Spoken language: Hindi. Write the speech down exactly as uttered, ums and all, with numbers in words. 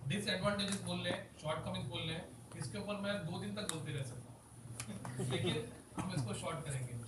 डिसएडवांटेजेस बोल रहे हैं, शॉर्टकमिंग्स बोल रहे हैं, इसके ऊपर मैं दो दिन तक बोलते रह सकता हूँ लेकिन हम इसको शॉर्ट करेंगे।